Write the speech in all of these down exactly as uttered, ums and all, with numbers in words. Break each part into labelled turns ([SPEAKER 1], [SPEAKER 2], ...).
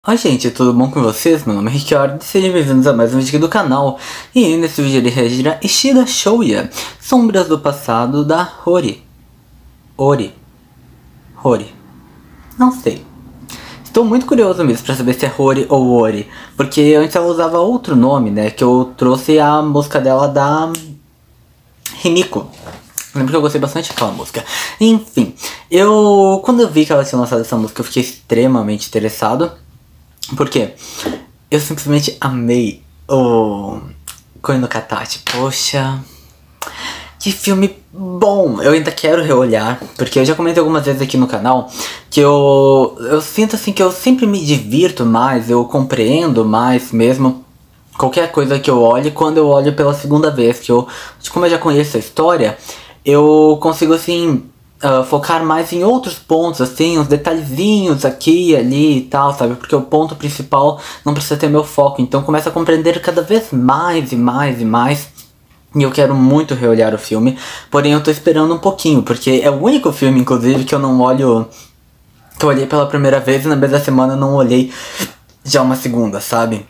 [SPEAKER 1] Oi gente, tudo bom com vocês? Meu nome é Ricardo e sejam bem-vindos a mais um vídeo aqui do canal. E nesse vídeo ele reagirá Ishida Shouya, Sombras do Passado da Hori. Ori. Hori. Não sei. Estou muito curioso mesmo pra saber se é Hori ou Ori, porque antes ela usava outro nome, né, que eu trouxe a música dela da Himiko. Lembro que eu gostei bastante daquela música. Enfim, eu quando eu vi que ela tinha lançado essa música eu fiquei extremamente interessado. Por quê? Eu simplesmente amei o Koi no Katachi. Poxa, que filme bom! Eu ainda quero reolhar, porque eu já comentei algumas vezes aqui no canal que eu, eu sinto assim que eu sempre me divirto mais, eu compreendo mais mesmo qualquer coisa que eu olhe quando eu olho pela segunda vez. Que eu, como eu já conheço a história, eu consigo assim... Uh, focar mais em outros pontos, assim, uns detalhezinhos aqui e ali e tal, sabe? Porque o ponto principal não precisa ter meu foco, então começa a compreender cada vez mais e mais e mais. E eu quero muito reolhar o filme, porém eu tô esperando um pouquinho, porque é o único filme, inclusive, que eu não olho... Que eu olhei pela primeira vez e na mesma semana eu não olhei já uma segunda, sabe?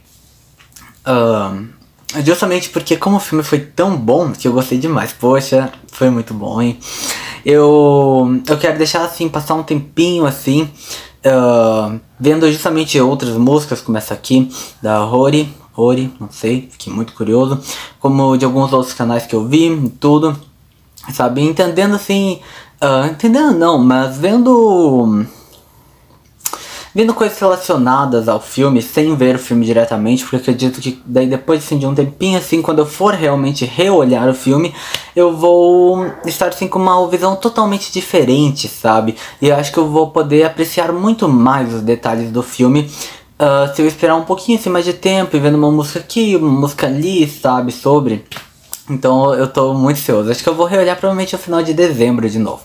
[SPEAKER 1] Uh, justamente porque como o filme foi tão bom que eu gostei demais. Poxa, foi muito bom, hein? Eu, eu quero deixar assim, passar um tempinho assim, uh, vendo justamente outras músicas como essa aqui, da Hori, Hori, não sei, fiquei muito curioso, como de alguns outros canais que eu vi, tudo, sabe, entendendo assim, uh, entendendo não, mas vendo... Vendo coisas relacionadas ao filme, sem ver o filme diretamente, porque acredito que daí depois assim, de um tempinho assim, quando eu for realmente reolhar o filme, eu vou estar assim com uma visão totalmente diferente, sabe? E eu acho que eu vou poder apreciar muito mais os detalhes do filme, uh, se eu esperar um pouquinho assim, mais de tempo, e vendo uma música aqui, uma música ali, sabe, sobre. Então eu tô muito ansioso, acho que eu vou reolhar provavelmente no final de dezembro de novo.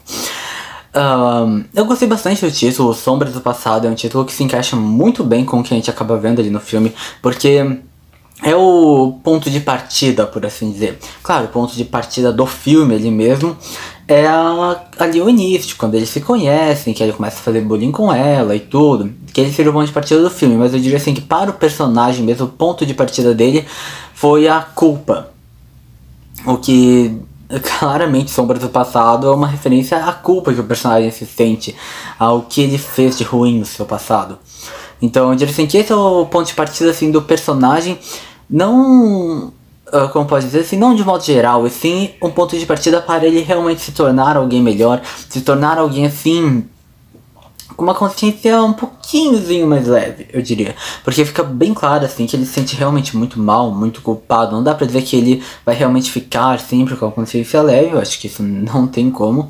[SPEAKER 1] Um, eu gostei bastante do título, Sombras do Passado. É um título que se encaixa muito bem com o que a gente acaba vendo ali no filme, porque é o ponto de partida, por assim dizer. Claro, o ponto de partida do filme ali mesmo é a, ali o início, quando eles se conhecem, que ele começa a fazer bullying com ela e tudo, que ele seria o ponto de partida do filme. Mas eu diria assim que para o personagem mesmo, o ponto de partida dele foi a culpa. O que... Claramente, Sombras do Passado é uma referência à culpa que o personagem se sente, ao que ele fez de ruim no seu passado. Então, eu diria assim que esse é o ponto de partida assim, do personagem, não, uh, como pode dizer assim, não de modo geral, e sim um ponto de partida para ele realmente se tornar alguém melhor, se tornar alguém assim... com uma consciência um pouquinhozinho mais leve, eu diria. Porque fica bem claro, assim, que ele se sente realmente muito mal, muito culpado. Não dá pra dizer que ele vai realmente ficar sempre com a consciência leve. Eu acho que isso não tem como.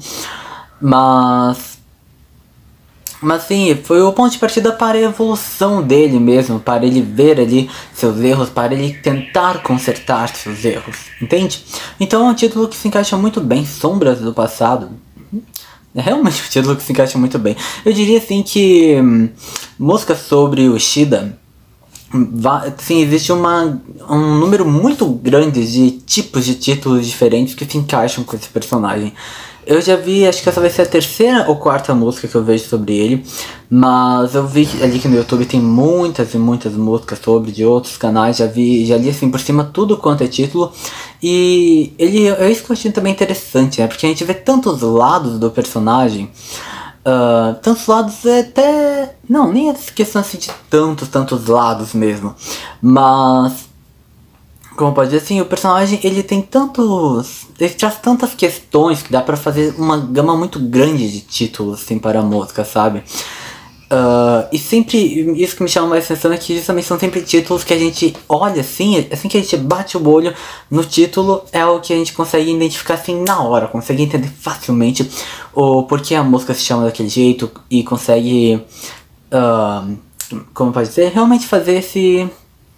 [SPEAKER 1] Mas... Mas sim, foi o ponto de partida para a evolução dele mesmo. Para ele ver ali seus erros, para ele tentar consertar seus erros. Entende? Então é um título que se encaixa muito bem. Sombras do Passado. É realmente um título que se encaixa muito bem. Eu diria assim que hum, músicas sobre o Ishida, sim, existe uma, um número muito grande de tipos de títulos diferentes que se encaixam com esse personagem. Eu já vi, acho que essa vai ser a terceira ou quarta música que eu vejo sobre ele, mas eu vi ali que no YouTube tem muitas e muitas músicas sobre, de outros canais, já vi, já li assim por cima tudo quanto é título, e ele, é isso que eu achei também interessante, né, porque a gente vê tantos lados do personagem, uh, tantos lados até, não, nem essa questão assim de tantos, tantos lados mesmo, mas... Como pode dizer assim, o personagem ele tem tantos... Ele traz tantas questões que dá pra fazer uma gama muito grande de títulos assim para a música, sabe? Uh, e sempre, isso que me chama mais atenção é que justamente são sempre títulos que a gente olha assim, assim que a gente bate o olho no título, é o que a gente consegue identificar assim na hora, consegue entender facilmente o porquê a música se chama daquele jeito e consegue, uh, como pode dizer, realmente fazer esse...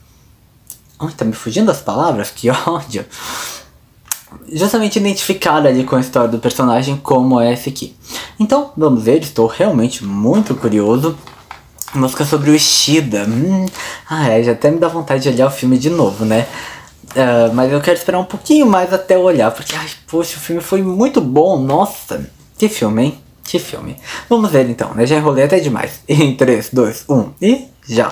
[SPEAKER 1] Ai, tá me fugindo das palavras? Que ódio! Justamente identificar ali com a história do personagem como é esse aqui. Então, vamos ver, estou realmente muito curioso. Música sobre o Ishida. Hum, ah, é, já até me dá vontade de olhar o filme de novo, né? Uh, mas eu quero esperar um pouquinho mais até eu olhar, porque, ai, poxa, o filme foi muito bom, nossa! Que filme, hein? Que filme. Vamos ver então, né? Já enrolei até demais. Em três, dois, um e... Já.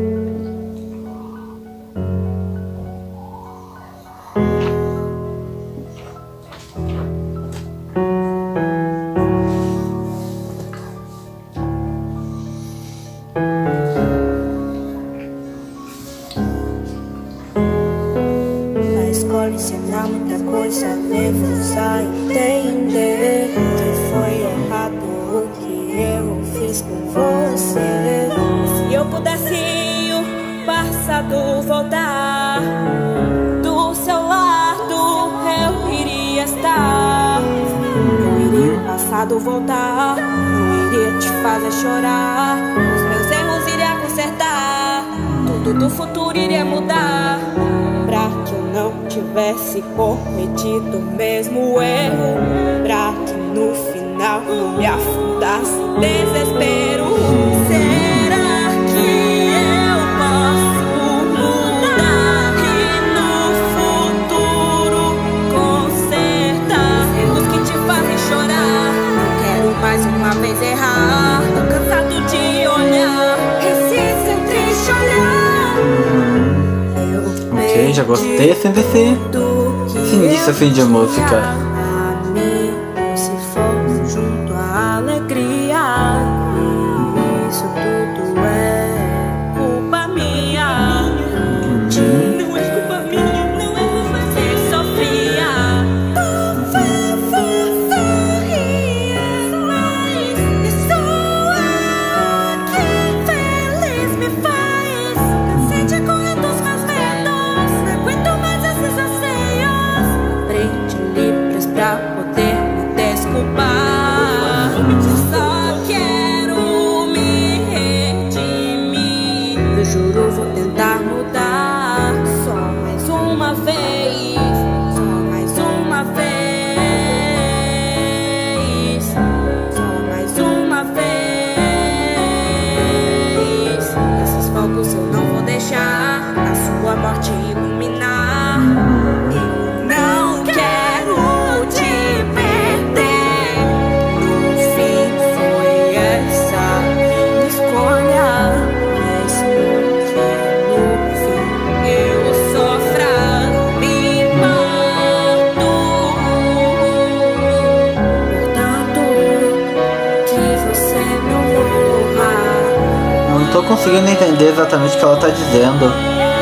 [SPEAKER 2] Ensinar muita coisa, levamos a entender que foi errado o que eu fiz com você. Se eu pudesse o passado voltar, do seu lado eu iria estar. Eu iria o passado voltar, eu iria te fazer chorar. Os meus erros iria consertar, tudo do futuro iria mudar, pra que eu não tivesse cometido o mesmo erro, pra que no final não me afundasse em desespero. Será que eu posso mudar e no futuro consertar os erros que te fazem chorar? Não quero mais uma vez errar, tô cansado de olhar esse seu triste olhar.
[SPEAKER 1] Ok, já gostei assim desse sinistro assim de música.
[SPEAKER 2] Se for junto à alegria, isso tudo é culpa minha. Não é culpa minha, não é culpa minha. Você sofria, por favor, sorria mais. Isso é que feliz me faz. Cansei de correr dos meus medos, não aguento mais esses anseios. Prende livros pra poder me desculpar. Só quero me redimir. Eu juro, vou tentar mudar. Só mais uma vez, só mais uma vez, só mais uma vez. Esses fogos eu não vou deixar a sua morte iluminar. Eu não quero te perder. No fim foi essa minha escolha, mesmo que no fim eu sofra, me mato. Portanto, que você não morra.
[SPEAKER 1] Não tô conseguindo entender exatamente o que ela tá dizendo.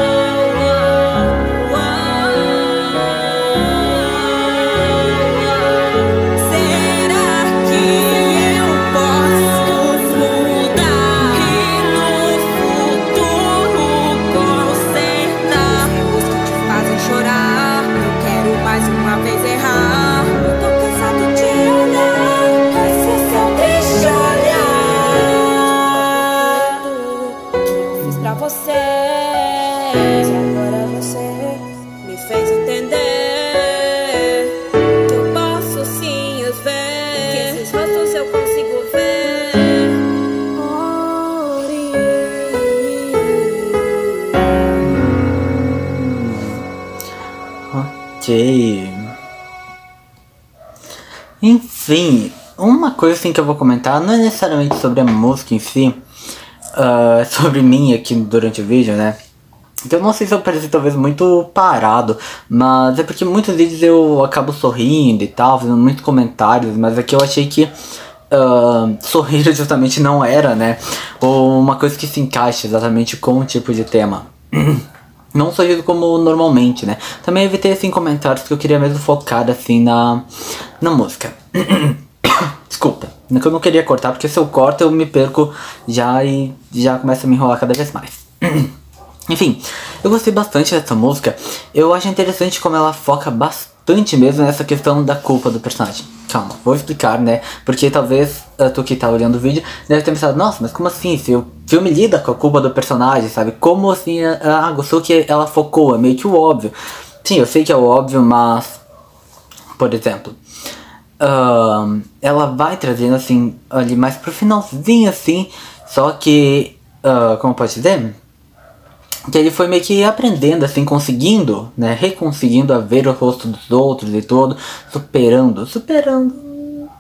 [SPEAKER 2] Será que eu posso mudar e no futuro consertar os erros que te fazem chorar? Não quero mais uma vez errar. Eu tô cansado de olhar esse seu triste olhar. Que eu fiz pra você, e agora você me fez entender que eu posso sim os ver, que esses rostos eu consigo ver.
[SPEAKER 1] Ok. Enfim, uma coisa assim que eu vou comentar não é necessariamente sobre a música em si, uh, sobre mim aqui durante o vídeo, né? Que eu não sei se eu pareci talvez muito parado, mas é porque muitos vídeos eu acabo sorrindo e tal, fazendo muitos comentários, mas aqui eu achei que uh, sorrir justamente não era, né? Ou uma coisa que se encaixa exatamente com o tipo de tema. Não sorriso como normalmente, né? Também evitei assim comentários que eu queria mesmo focar assim na, na música. Desculpa, que eu não queria cortar, porque se eu corto eu me perco já e já começa a me enrolar cada vez mais. Enfim, eu gostei bastante dessa música. Eu acho interessante como ela foca bastante mesmo nessa questão da culpa do personagem. Calma, vou explicar, né? Porque talvez uh, tu que tá olhando o vídeo deve ter pensado, nossa, mas como assim? Se o filme lida com a culpa do personagem, sabe? Como assim? Uh, ah, gostou que ela focou, é meio que o óbvio. Sim, eu sei que é o óbvio, mas... Por exemplo... Uh, ela vai trazendo assim, ali mais pro finalzinho assim, só que... Uh, como pode dizer? Que ele foi meio que aprendendo, assim, conseguindo, né, reconseguindo a ver o rosto dos outros e todo, superando, superando,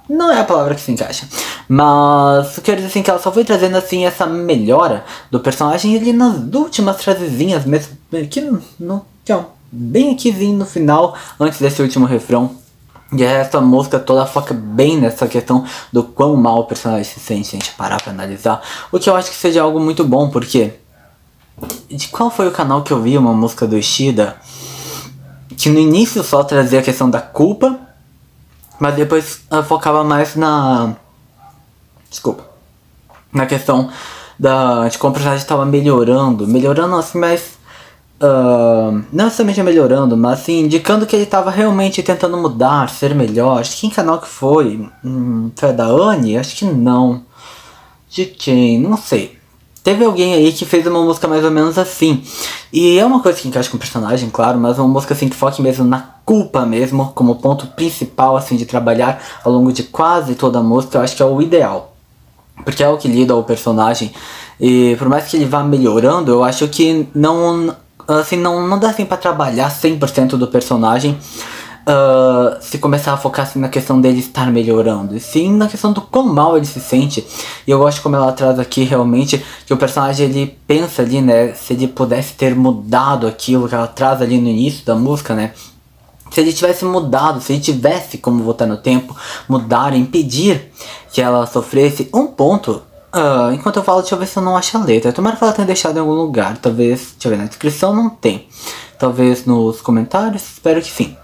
[SPEAKER 1] não é a palavra que se encaixa. Mas eu quero dizer assim que ela só foi trazendo assim essa melhora do personagem ali nas últimas frasezinhas mesmo. Aqui no, no, bem aquizinho no final, antes desse último refrão. E essa música toda foca bem nessa questão do quão mal o personagem se sente, se a gente parar pra analisar. O que eu acho que seja algo muito bom, porque... De qual foi o canal que eu vi uma música do Ishida? Que no início só trazia a questão da culpa, mas depois uh, focava mais na... Desculpa. Na questão da, de como o personagem estava melhorando. Melhorando assim, mas... Uh, não necessariamente melhorando, mas assim, indicando que ele estava realmente tentando mudar, ser melhor. Acho que em canal que foi? Hum, foi da Anne? Acho que não. De quem? Não sei. Teve alguém aí que fez uma música mais ou menos assim. E é uma coisa que encaixa com o personagem, claro, mas uma música assim que foque mesmo na culpa mesmo, como ponto principal assim de trabalhar ao longo de quase toda a música. Eu acho que é o ideal, porque é o que lida ao personagem. E por mais que ele vá melhorando, eu acho que não... Assim, não, não dá assim pra trabalhar cem por cento do personagem uh, se começar a focar assim na questão dele estar melhorando, e sim na questão do quão mal ele se sente. E eu gosto como ela traz aqui realmente que o personagem ele pensa ali, né, se ele pudesse ter mudado aquilo que ela traz ali no início da música, né. Se ele tivesse mudado, se ele tivesse como voltar no tempo, mudar, impedir que ela sofresse um ponto. Uh, enquanto eu falo, deixa eu ver se eu não acho a letra. Tomara que ela tenha deixado em algum lugar. Talvez, deixa eu ver, na descrição não tem. Talvez nos comentários, espero que sim.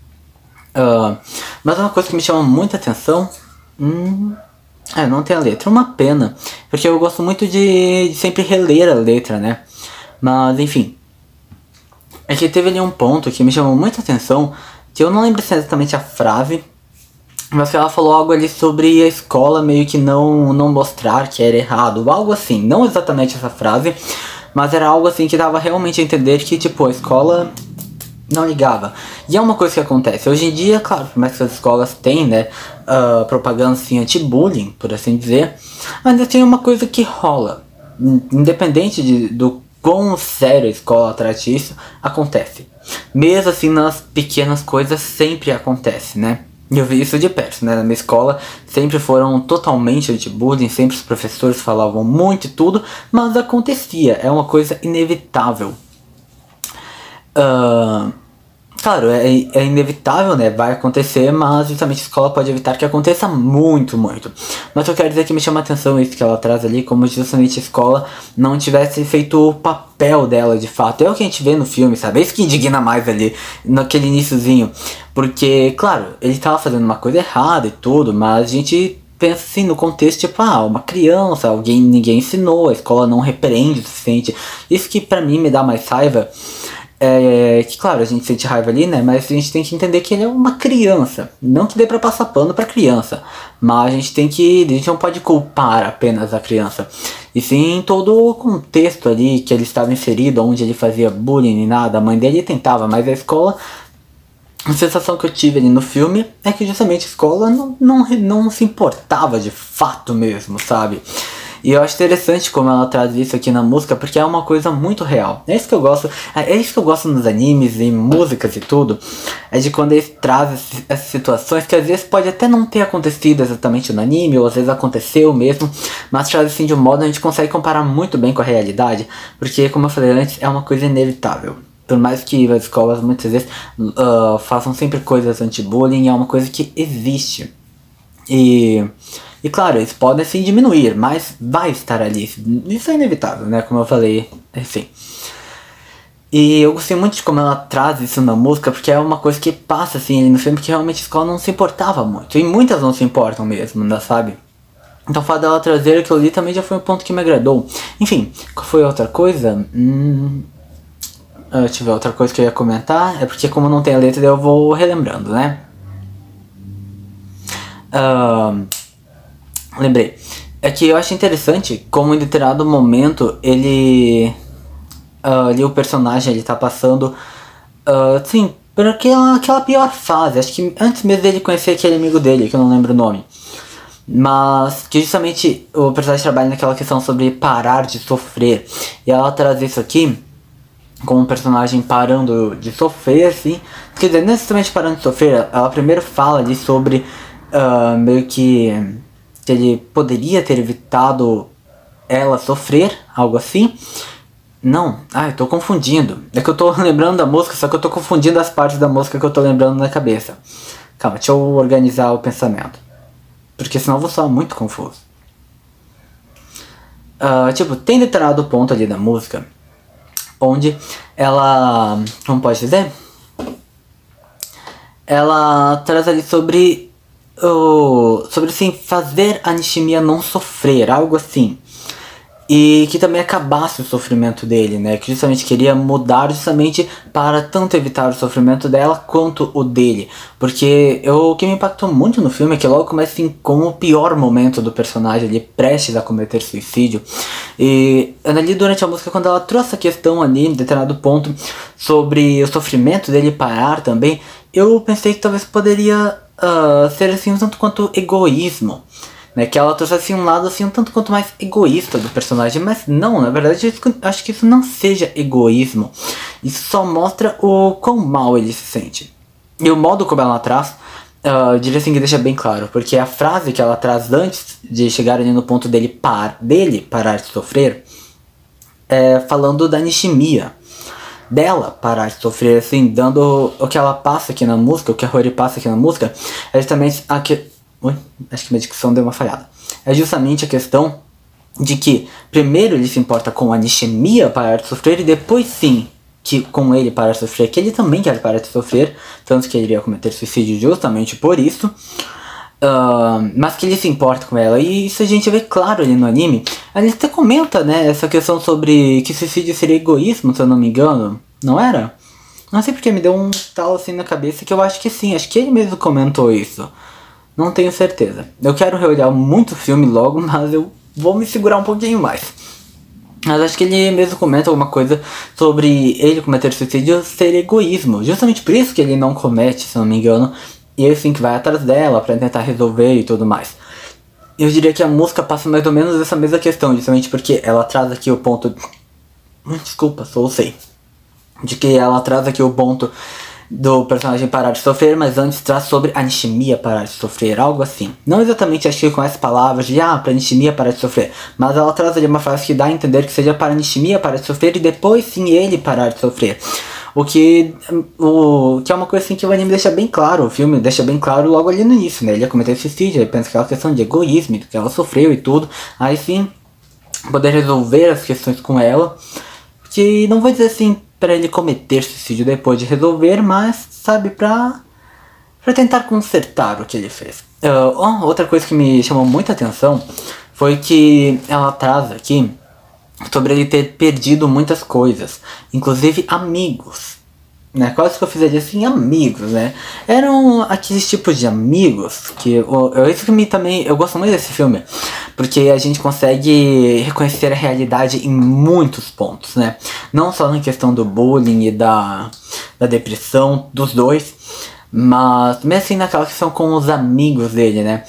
[SPEAKER 1] Uh, mas uma coisa que me chama muita atenção... Hum, é, não tem a letra. Uma pena, porque eu gosto muito de, de sempre reler a letra, né? Mas, enfim. É que teve ali um ponto que me chamou muita atenção, que eu não lembro se é exatamente a frase... Mas que ela falou algo ali sobre a escola meio que não, não mostrar que era errado. Algo assim, não exatamente essa frase, mas era algo assim que dava realmente a entender que tipo, a escola não ligava. E é uma coisa que acontece. Hoje em dia, claro, por mais que as escolas têm, né, uh, propaganda assim anti-bullying, por assim dizer, ainda tem uma coisa que rola. Independente de, do quão sério a escola trate isso, acontece. Mesmo assim, nas pequenas coisas sempre acontece, né? E eu vi isso de perto, né? Na minha escola sempre foram totalmente anti-bullying, sempre os professores falavam muito e tudo, mas acontecia, é uma coisa inevitável. Uh, claro, é, é inevitável, né? Vai acontecer, mas justamente a escola pode evitar que aconteça muito, muito. Mas eu quero dizer que me chama a atenção isso que ela traz ali, como justamente a escola não tivesse feito o papel dela de fato. É o que a gente vê no filme, sabe? É isso que indigna mais ali, naquele iniciozinho. Porque, claro, ele tava fazendo uma coisa errada e tudo, mas a gente pensa assim no contexto, tipo, ah, uma criança, alguém, ninguém ensinou, a escola não repreende o suficiente. Isso que pra mim me dá mais raiva, é que, claro, a gente sente raiva ali, né, mas a gente tem que entender que ele é uma criança. Não que dê pra passar pano pra criança, mas a gente tem que, a gente não pode culpar apenas a criança. E sim todo o contexto ali que ele estava inserido, onde ele fazia bullying e nada, a mãe dele tentava, mas a escola... A sensação que eu tive ali no filme é que justamente a escola não, não, não se importava de fato mesmo, sabe? E eu acho interessante como ela traz isso aqui na música, porque é uma coisa muito real. É isso que eu gosto, é isso que eu gosto nos animes e músicas e tudo. É de quando eles trazem essas situações que às vezes pode até não ter acontecido exatamente no anime, ou às vezes aconteceu mesmo, mas traz assim de um modo a gente consegue comparar muito bem com a realidade, porque como eu falei antes, é uma coisa inevitável. Por mais que as escolas muitas vezes uh, façam sempre coisas anti-bullying, é uma coisa que existe. E, e claro, eles podem sim diminuir, mas vai estar ali. Isso é inevitável, né? Como eu falei, enfim. E eu gostei muito de como ela traz isso na música, porque é uma coisa que passa assim ali no filme, que realmente a escola não se importava muito. E muitas não se importam mesmo, né, sabe? Então o fato dela trazer aquilo ali também já foi um ponto que me agradou. Enfim, qual foi a outra coisa? Hum... Uh, deixa eu ver, outra coisa que eu ia comentar, é porque como não tem a letra eu vou relembrando, né? Uh, lembrei. É que eu acho interessante como em determinado momento ele... Uh, ali o personagem ele tá passando... Uh, sim, por aquela, aquela pior fase. Acho que antes mesmo dele conhecer aquele amigo dele, que eu não lembro o nome. Mas que justamente o personagem trabalha naquela questão sobre parar de sofrer. E ela traz isso aqui... com um personagem parando de sofrer, assim. Quer dizer, não necessariamente parando de sofrer, ela primeiro fala ali sobre uh, meio que, que ele poderia ter evitado ela sofrer, algo assim. Não, ah, eu tô confundindo. É que eu tô lembrando da música, só que eu tô confundindo as partes da música que eu tô lembrando na cabeça. Calma, deixa eu organizar o pensamento, porque senão eu vou soar muito confuso. Uh, tipo, tem determinado ponto ali da música onde ela, como pode dizer? Ela traz ali sobre o, sobre assim, fazer a Nishimiya não sofrer, algo assim. E que também acabasse o sofrimento dele, né? Que justamente queria mudar justamente para tanto evitar o sofrimento dela quanto o dele. Porque eu, o que me impactou muito no filme é que logo começa assim, com o pior momento do personagem ali, prestes a cometer suicídio. E ali durante a música, quando ela trouxe a questão ali, em determinado ponto, sobre o sofrimento dele parar também, eu pensei que talvez poderia uh, ser assim um tanto quanto egoísmo. Né, que ela trouxe assim um lado assim um tanto quanto mais egoísta do personagem, mas não, na verdade eu acho que isso não seja egoísmo. Isso só mostra o quão mal ele se sente. E o modo como ela traz, uh, eu diria assim que deixa bem claro, porque a frase que ela traz antes de chegar ali no ponto dele, par, dele parar de sofrer, é falando da Nishimiya, dela parar de sofrer, assim, dando o que ela passa aqui na música, o que a Rory passa aqui na música, é justamente a que... Ui, acho que minha dicção deu uma falhada. É justamente a questão de que primeiro ele se importa com a Nishimiya parar de sofrer e depois sim que com ele parar de sofrer, que ele também quer parar de sofrer, tanto que ele iria cometer suicídio justamente por isso. Uh, mas que ele se importa com ela, e isso a gente vê claro ali no anime. Ele até comenta, né, essa questão sobre que suicídio seria egoísmo, se eu não me engano, não era? Não sei porque me deu um tal assim na cabeça que eu acho que sim, acho que ele mesmo comentou isso. Não tenho certeza. Eu quero reolhar muito o filme logo, mas eu vou me segurar um pouquinho mais. Mas acho que ele mesmo comenta alguma coisa sobre ele cometer suicídio ser egoísmo. Justamente por isso que ele não comete, se não me engano. E ele sim que vai atrás dela pra tentar resolver e tudo mais. Eu diria que a música passa mais ou menos essa mesma questão, justamente porque ela traz aqui o ponto... Desculpa, só sei. De que ela traz aqui o ponto do personagem parar de sofrer, mas antes traz sobre a Nishimiya parar de sofrer, algo assim. Não exatamente acho que com essas palavras de ah, pra Nishimiya parar de sofrer, mas ela traz ali uma frase que dá a entender que seja para Nishimiya parar de sofrer e depois sim ele parar de sofrer. O que, o, que é uma coisa assim que o anime deixa bem claro, o filme deixa bem claro logo ali no início, né? Ele ia cometer suicídio, ele pensa que é uma questão de egoísmo, que ela sofreu e tudo, aí sim, poder resolver as questões com ela, que não vou dizer assim para ele cometer suicídio depois de resolver, mas, sabe, pra, pra tentar consertar o que ele fez. Uh, oh, outra coisa que me chamou muita atenção foi que ela traz aqui sobre ele ter perdido muitas coisas, inclusive amigos, né? Quase que eu fiz assim, amigos, né? Eram aqueles tipos de amigos que eu, eu, isso que me também, eu gosto muito desse filme, porque a gente consegue reconhecer a realidade em muitos pontos, né? Não só na questão do bullying e da, da depressão dos dois, mas mesmo assim naquela questão com os amigos dele, né?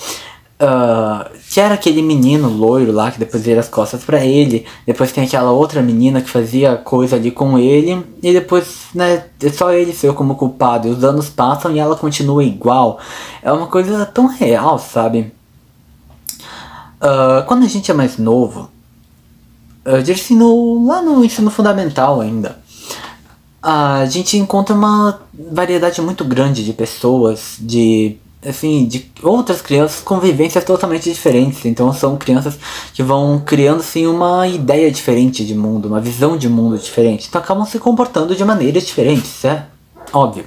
[SPEAKER 1] Uh, que era aquele menino loiro lá que depois vira as costas pra ele. Depois tem aquela outra menina que fazia coisa ali com ele. E depois, né, só ele saiu como culpado. E os anos passam e ela continua igual. É uma coisa tão real, sabe? Uh, quando a gente é mais novo, eu diria assim, no, lá no ensino fundamental ainda, a gente encontra uma variedade muito grande de pessoas, de assim, de outras crianças com vivências totalmente diferentes. Então são crianças que vão criando assim uma ideia diferente de mundo, uma visão de mundo diferente. Então acabam se comportando de maneiras diferentes, é óbvio.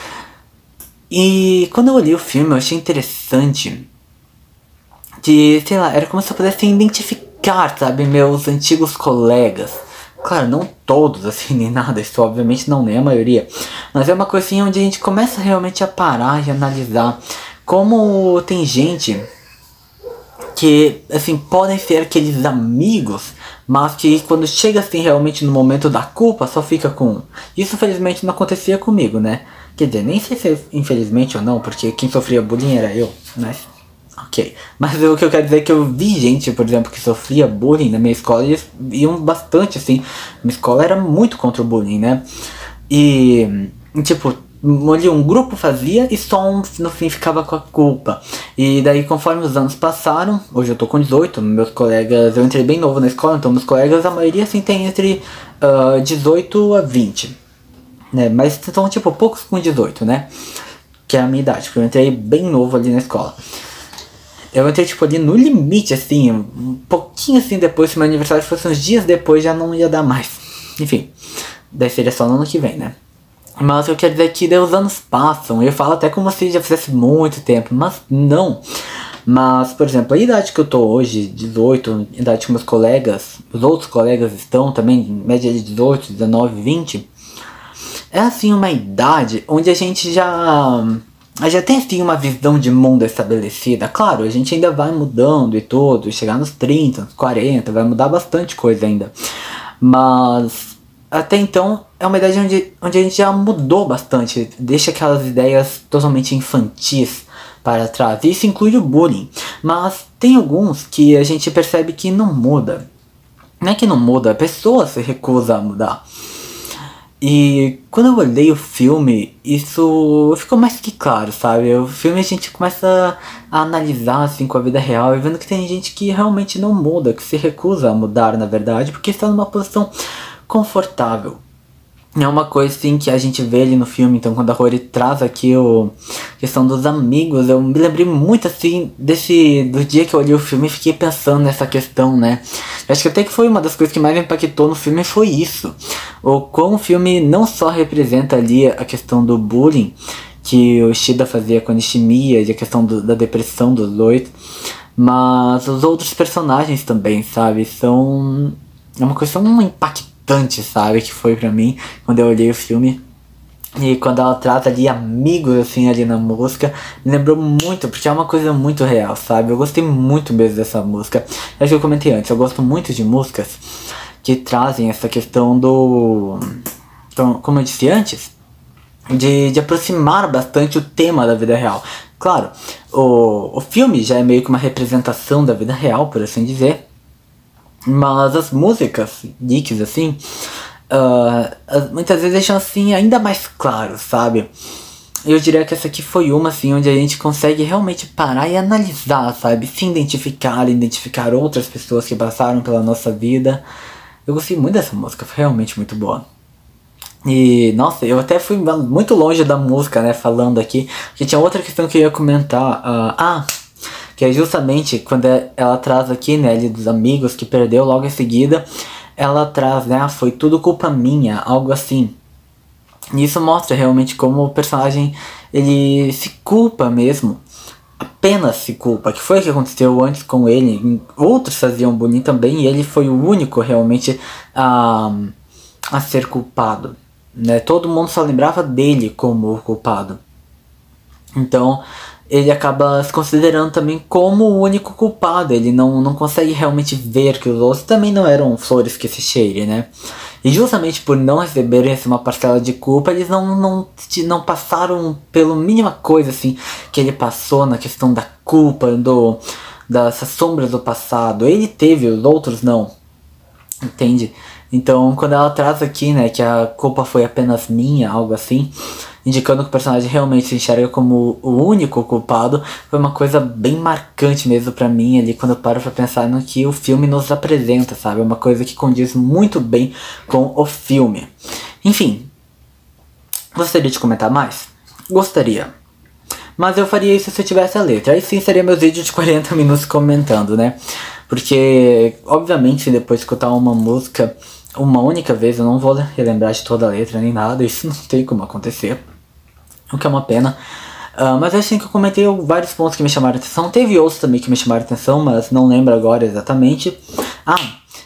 [SPEAKER 1] E quando eu olhei o filme eu achei interessante que, sei lá, era como se eu pudesse identificar, sabe, meus antigos colegas. Claro, não todos, assim, nem nada, isso obviamente não nem a maioria. Mas é uma coisinha onde a gente começa realmente a parar e analisar como tem gente que, assim, podem ser aqueles amigos, mas que quando chega, assim, realmente no momento da culpa, só fica com um. Isso, infelizmente, não acontecia comigo, né? Quer dizer, nem sei se é infelizmente ou não, porque quem sofria bullying era eu, né? Ok, mas o que eu quero dizer é que eu vi gente, por exemplo, que sofria bullying na minha escola e eles iam bastante, assim. Minha escola era muito contra o bullying, né? E, tipo, onde um grupo fazia e só um no fim ficava com a culpa. E daí conforme os anos passaram, hoje eu tô com dezoito, meus colegas, eu entrei bem novo na escola, então meus colegas, a maioria assim tem entre uh, dezoito a vinte, né, mas são tipo poucos com dezoito, né, que é a minha idade, porque eu entrei bem novo ali na escola. Eu entrei tipo ali no limite, assim, um pouquinho assim depois, se meu aniversário fosse uns dias depois já não ia dar mais. Enfim, daí seria só no ano que vem, né. Mas eu quero dizer que daí os anos passam, eu falo até como se já fizesse muito tempo, mas não. Mas, por exemplo, a idade que eu tô hoje, dezoito, a idade que meus colegas, os outros colegas estão também, média de dezoito, dezenove, vinte, é assim uma idade onde a gente já, já tem assim uma visão de mundo estabelecida. Claro, a gente ainda vai mudando e tudo, chegar nos trinta, nos quarenta, vai mudar bastante coisa ainda. Mas até então é uma idade onde, onde a gente já mudou bastante, deixa aquelas ideias totalmente infantis para trás. Isso inclui o bullying, mas tem alguns que a gente percebe que não muda. Não é que não muda, a pessoa se recusa a mudar. E quando eu olhei o filme, isso ficou mais que claro, sabe? O filme a gente começa a analisar assim com a vida real e vendo que tem gente que realmente não muda, que se recusa a mudar na verdade, porque está numa posição confortável. É uma coisa assim que a gente vê ali no filme, então quando a Rory traz aqui o questão dos amigos, eu me lembrei muito assim desse do dia que eu olhei o filme e fiquei pensando nessa questão, né? Acho que até que foi uma das coisas que mais me impactou no filme foi isso. O como o filme não só representa ali a questão do bullying que o Shida fazia com a Nishimiya e a questão do, da depressão dos dois, mas os outros personagens também, sabe? São é uma coisa tão impactante, sabe, que foi pra mim quando eu olhei o filme. E quando ela trata ali amigos assim ali na música, me lembrou muito, porque é uma coisa muito real, sabe? Eu gostei muito mesmo dessa música. É o que eu comentei antes, eu gosto muito de músicas que trazem essa questão do, então, como eu disse antes, de, de aproximar bastante o tema da vida real. Claro, o, o filme já é meio que uma representação da vida real, por assim dizer. Mas as músicas geeks assim, uh, muitas vezes deixam assim ainda mais claro, sabe? Eu diria que essa aqui foi uma assim onde a gente consegue realmente parar e analisar, sabe? Se identificar, identificar outras pessoas que passaram pela nossa vida. Eu gostei muito dessa música, foi realmente muito boa. E, nossa, eu até fui muito longe da música, né, falando aqui, porque tinha outra questão que eu ia comentar. Uh, ah... que é justamente quando ela traz aqui, né, ali dos amigos que perdeu logo em seguida, ela traz, né, foi tudo culpa minha, algo assim. E isso mostra realmente como o personagem, ele se culpa mesmo, apenas se culpa, que foi o que aconteceu antes com ele, outros faziam bullying também, e ele foi o único realmente a, a ser culpado, né, todo mundo só lembrava dele como o culpado. Então ele acaba se considerando também como o único culpado, ele não, não consegue realmente ver que os outros também não eram flores que se cheirem, né? E justamente por não receberem essa uma parcela de culpa, eles não, não, não passaram pela mínima coisa assim que ele passou na questão da culpa, do, dessas sombras do passado. Ele teve, os outros não, entende? Então quando ela traz aqui, né, que a culpa foi apenas minha, algo assim, indicando que o personagem realmente se enxerga como o único culpado, foi uma coisa bem marcante mesmo pra mim ali, quando eu paro pra pensar no que o filme nos apresenta, sabe? É uma coisa que condiz muito bem com o filme. Enfim, gostaria de comentar mais? Gostaria. Mas eu faria isso se eu tivesse a letra. Aí sim seria meus vídeos de quarenta minutos comentando, né? Porque, obviamente, depois de escutar uma música uma única vez, eu não vou relembrar de toda a letra nem nada, isso não tem como acontecer. O que é uma pena. Uh, mas assim que eu comentei vários pontos que me chamaram a atenção. Teve outros também que me chamaram a atenção, mas não lembro agora exatamente. Ah,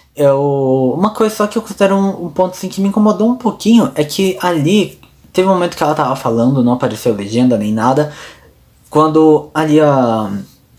[SPEAKER 1] eu, uma coisa só que eu considero um, um ponto assim que me incomodou um pouquinho é que ali teve um momento que ela tava falando, não apareceu legenda nem nada. Quando ali a,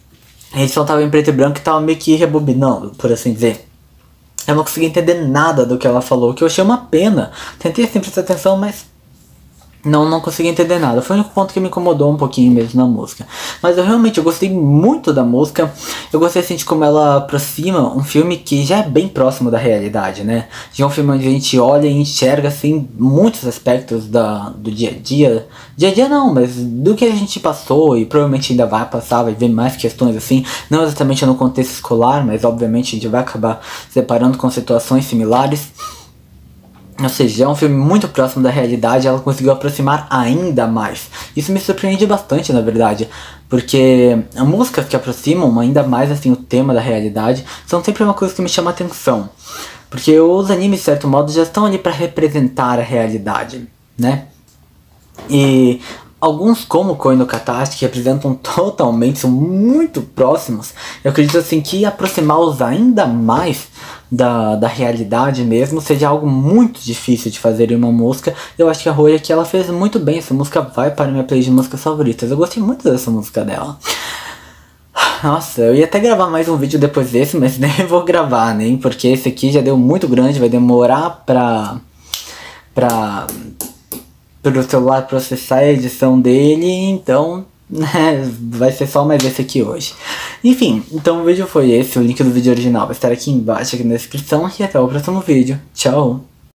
[SPEAKER 1] a edição tava em preto e branco e tava meio que rebobinando, por assim dizer. Eu não consegui entender nada do que ela falou, que eu achei uma pena. Tentei assim prestar atenção, mas Não, não consegui entender nada. Foi o único ponto que me incomodou um pouquinho mesmo na música. Mas eu realmente eu gostei muito da música. Eu gostei assim de como ela aproxima um filme que já é bem próximo da realidade, né? Já é um filme onde a gente olha e enxerga assim muitos aspectos da, do dia a dia. Dia a dia não, mas do que a gente passou e provavelmente ainda vai passar, vai ver mais questões assim. Não exatamente no contexto escolar, mas obviamente a gente vai acabar separando com situações similares. Ou seja, é um filme muito próximo da realidade, ela conseguiu aproximar ainda mais. Isso me surpreende bastante, na verdade, porque músicas que aproximam ainda mais assim o tema da realidade são sempre uma coisa que me chama a atenção. Porque os animes, de certo modo, já estão ali para representar a realidade, né? E alguns, como Koi no Katachi, que representam totalmente, são muito próximos, eu acredito assim que aproximá-los ainda mais da, da realidade mesmo seja algo muito difícil de fazer em uma música. Eu acho que a Rory aqui ela fez muito bem, essa música vai para a minha playlist de músicas favoritas. Eu gostei muito dessa música dela. Nossa, eu ia até gravar mais um vídeo depois desse, mas nem vou gravar, nem, porque esse aqui já deu muito grande, vai demorar pra... pra... pro celular processar a edição dele, então né, vai ser só mais esse aqui hoje. Enfim, então o vídeo foi esse, o link do vídeo original vai estar aqui embaixo, aqui na descrição, e até o próximo vídeo. Tchau!